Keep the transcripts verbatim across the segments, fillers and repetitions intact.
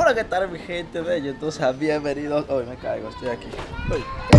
Hola, ¿qué tal mi gente de YouTube? Bienvenidos. Hoy me caigo, estoy aquí. Uy.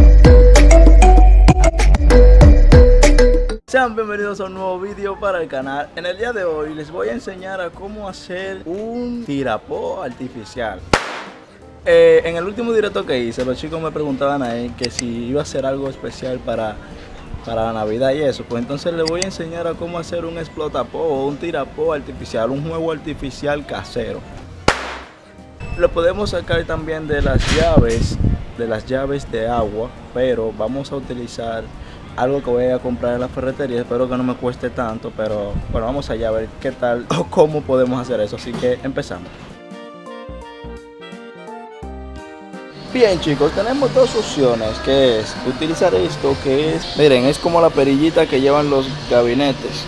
Sean bienvenidos a un nuevo vídeo para el canal. En el día de hoy les voy a enseñar a cómo hacer un tirapó artificial. Eh, en el último directo que hice, los chicos me preguntaban ahí que si iba a hacer algo especial para, para la Navidad y eso. Pues entonces les voy a enseñar a cómo hacer un explotapó o un tirapó artificial, un juego artificial casero. Lo podemos sacar también de las llaves, de las llaves de agua, pero vamos a utilizar algo que voy a comprar en la ferretería. Espero que no me cueste tanto, pero bueno, vamos allá a ver qué tal o cómo podemos hacer eso. Así que empezamos. Bien chicos, tenemos dos opciones, que es utilizar esto, que es, miren, es como la perillita que llevan los gabinetes.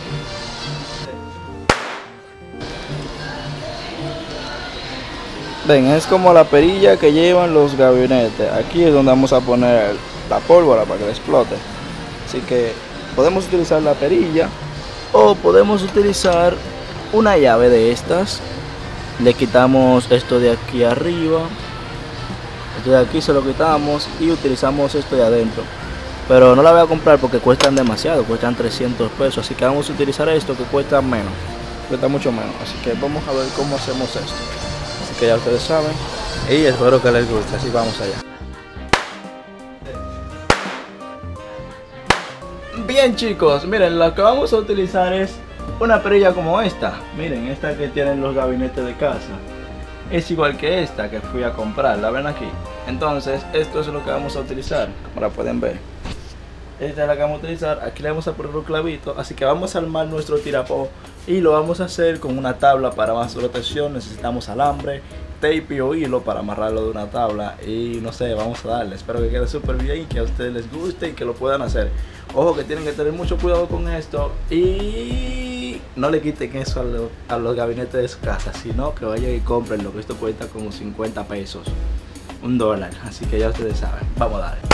Ven, es como la perilla que llevan los gabinetes. Aquí es donde vamos a poner la pólvora para que explote. Así que podemos utilizar la perilla o podemos utilizar una llave de estas. Le quitamos esto de aquí arriba. Esto de aquí se lo quitamos y utilizamos esto de adentro. Pero no la voy a comprar porque cuestan demasiado, cuestan trescientos pesos. Así que vamos a utilizar esto que cuesta menos, cuesta mucho menos. Así que vamos a ver cómo hacemos esto. Así que ya ustedes saben y espero que les guste. Así vamos allá. Bien chicos, miren, lo que vamos a utilizar es una perilla como esta. Miren, esta que tienen los gabinetes de casa. Es igual que esta que fui a comprar, la ven aquí. Entonces esto es lo que vamos a utilizar, como la pueden ver. Esta es la que vamos a utilizar, aquí le vamos a poner un clavito. Así que vamos a armar nuestro tirapó y lo vamos a hacer con una tabla para más protección. Necesitamos alambre, tape o hilo para amarrarlo de una tabla. Y no sé, vamos a darle, espero que quede súper bien y que a ustedes les guste y que lo puedan hacer. Ojo que tienen que tener mucho cuidado con esto y no le quiten eso a, lo, a los gabinetes de su casa, sino que vayan y compren lo que esto cuesta como cincuenta pesos, un dólar. Así que ya ustedes saben, vamos a darle.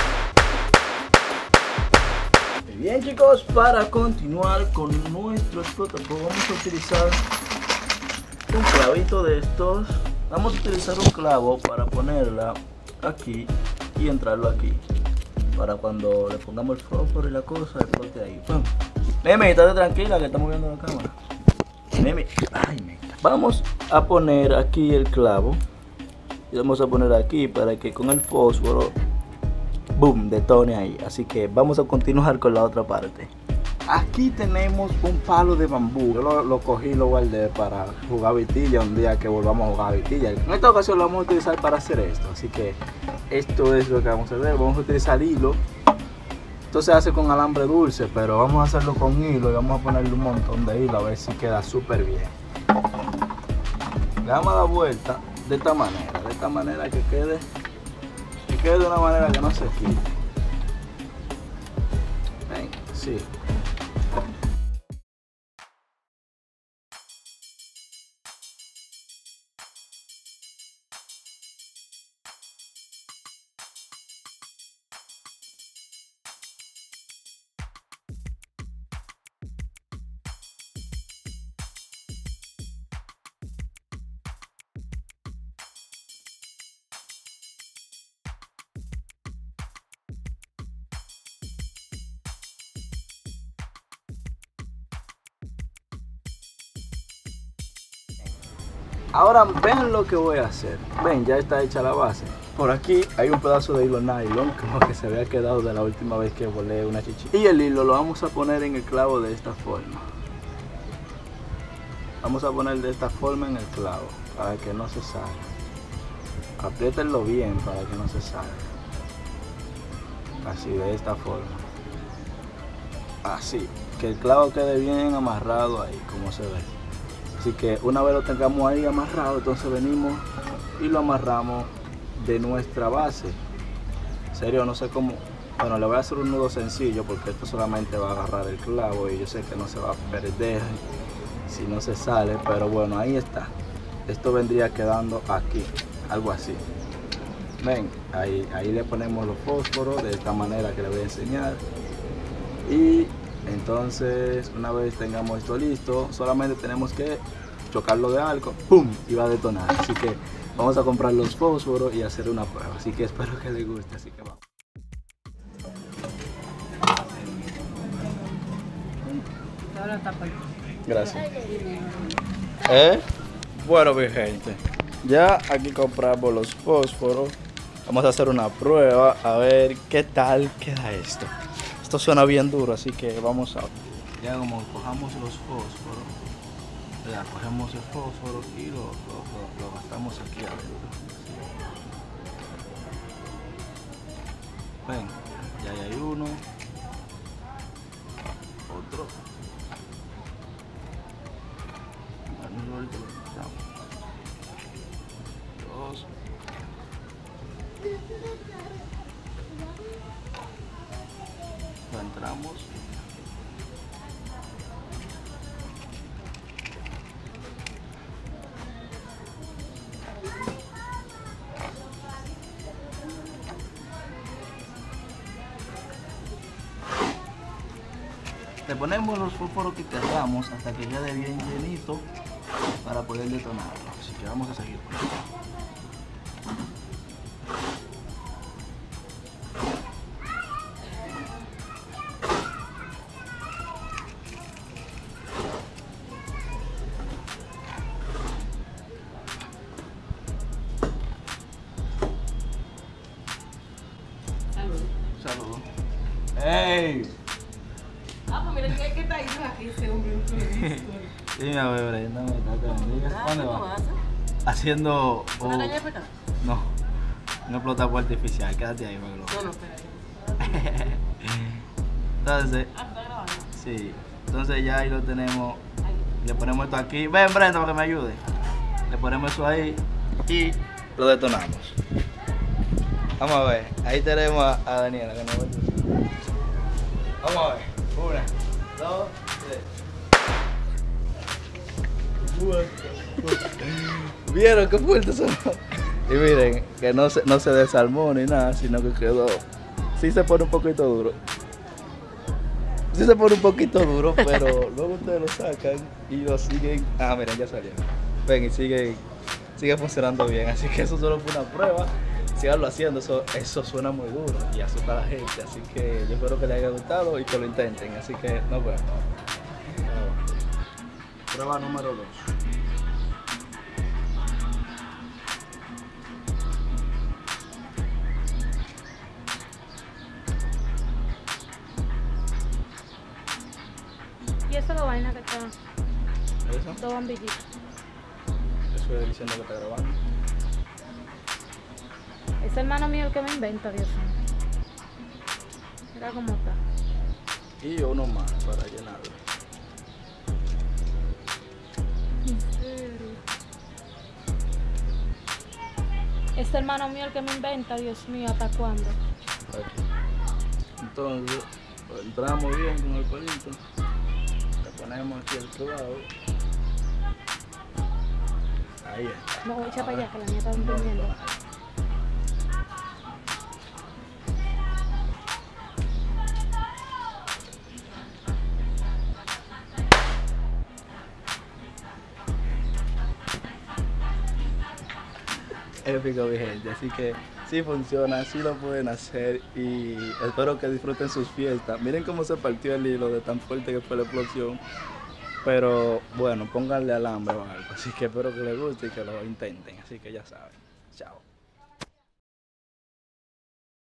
Bien chicos, para continuar con nuestro explotapó vamos a utilizar un clavito de estos. Vamos a utilizar un clavo para ponerla aquí y entrarlo aquí, para cuando le pongamos el fósforo y la cosa explote ahí. Mimi, estate tranquila que estamos viendo la cámara. Mimi, ay, me... Vamos a poner aquí el clavo y vamos a poner aquí para que con el fósforo boom, detone ahí. Así que vamos a continuar con la otra parte. Aquí tenemos un palo de bambú. Yo lo, lo cogí y lo guardé para jugar vitilla un día que volvamos a jugar vitilla. En esta ocasión lo vamos a utilizar para hacer esto. Así que esto es lo que vamos a hacer. Vamos a utilizar hilo. Esto se hace con alambre dulce, pero vamos a hacerlo con hilo y vamos a ponerle un montón de hilo a ver si queda súper bien. Le vamos a dar vuelta de esta manera, de esta manera que quede, que quede de una manera que no se quite. Ven, sí. Ahora ven lo que voy a hacer. Ven, ya está hecha la base. Por aquí hay un pedazo de hilo nylon, como que se había quedado de la última vez que volé una chichita. Y el hilo lo vamos a poner en el clavo de esta forma. Vamos a poner de esta forma en el clavo, para que no se salga. Apriétenlo bien para que no se salga. Así, de esta forma. Así, que el clavo quede bien amarrado ahí, como se ve. Así que una vez lo tengamos ahí amarrado, entonces venimos y lo amarramos de nuestra base. En serio, no sé cómo. Bueno, le voy a hacer un nudo sencillo porque esto solamente va a agarrar el clavo y yo sé que no se va a perder si no se sale, pero bueno, ahí está. Esto vendría quedando aquí, algo así. Ven, ahí, ahí le ponemos los fósforos de esta manera que le voy a enseñar. Y entonces una vez tengamos esto listo, solamente tenemos que chocarlo de algo, ¡pum! Y va a detonar. Así que vamos a comprar los fósforos y hacer una prueba. Así que espero que les guste. Así que vamos. Gracias. ¿Eh? Bueno, mi gente, ya aquí compramos los fósforos. Vamos a hacer una prueba a ver qué tal queda esto. Esto suena bien duro, así que vamos a... Ya como cojamos los fósforos, ya cogemos el fósforo y lo, lo, lo, lo gastamos aquí adentro. Ven, ya ahí hay uno, otro. Dos. Lo entramos. Le ponemos los fósforos que queramos hasta que quede bien llenito para poder detonarlo. Así que vamos a seguir. Salud. Salud. ¡Ey! Ah, pues mira que está ahí aquí ese hombre. Dime a ver, Brenda, me está que bendiga. ¿Dónde ¿Cómo va? haces? Haciendo ¿Una un... caña de pescar? No, un explotador artificial. Quédate ahí, Maglo. No, no, espera. Entonces, Ah, está grabando. sí. Entonces ya ahí lo tenemos. Ahí. Le ponemos esto aquí. Ven, Brenda, para que me ayude. Le ponemos eso ahí y lo detonamos. Vamos a ver. Ahí tenemos a, a Daniela que nos va a ayudar. Vamos a ver. Una, dos, tres. ¿Vieron qué fuerte sonó? Y miren, que no se, no se desarmó ni nada, sino que quedó. Sí se pone un poquito duro. Sí se pone un poquito duro, pero luego ustedes lo sacan y lo siguen. Ah, miren, ya salió. Ven, y sigue, sigue funcionando bien. Así que eso solo fue una prueba. Síganlo haciendo, eso, eso suena muy duro y asusta a la gente. Así que yo espero que les haya gustado y que lo intenten. Así que nos vemos. Prueba número dos. Y eso lo vaina que está, ¿Eso? dos bombillitos. Eso es diciendo que está grabando. Es hermano mío el que me inventa, Dios mío. Mira cómo está. Y uno más para llenarlo. En serio. Es hermano mío el que me inventa, Dios mío, ¿hasta cuándo? Aquí. Entonces, lo entramos bien con el palito. Le ponemos aquí el clavado. Ahí está. No, echa para allá, que la mía está entendiendo. Épico, mi gente, así que sí funciona, sí lo pueden hacer y espero que disfruten sus fiestas. Miren cómo se partió el hilo de tan fuerte que fue la explosión, pero bueno, pónganle alambre o algo, así que espero que les guste y que lo intenten, así que ya saben. Chao.